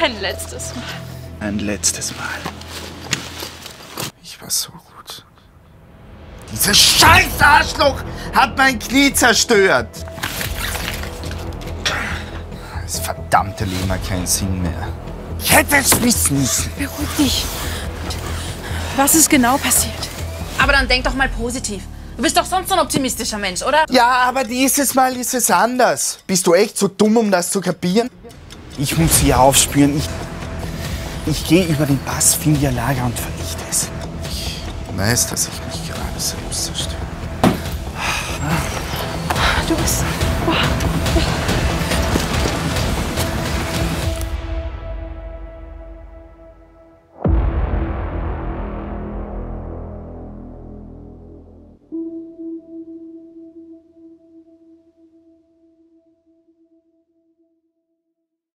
Ein letztes Mal. Ein letztes Mal. Ich war so gut. Dieses scheiß Arschloch hat mein Knie zerstört. Das verdammte Leben hat keinen Sinn mehr. Ich hätte es wissen müssen. Beruhig dich. Was ist genau passiert? Aber dann denk doch mal positiv. Du bist doch sonst ein optimistischer Mensch, oder? Ja, aber dieses Mal ist es anders. Bist du echt so dumm, um das zu kapieren? Ich muss sie aufspüren. Ich gehe über den Pass, finde ihr Lager und vernichte es. Ich weiß, dass ich mich gerade selbst zerstöre. Du bist... Oh.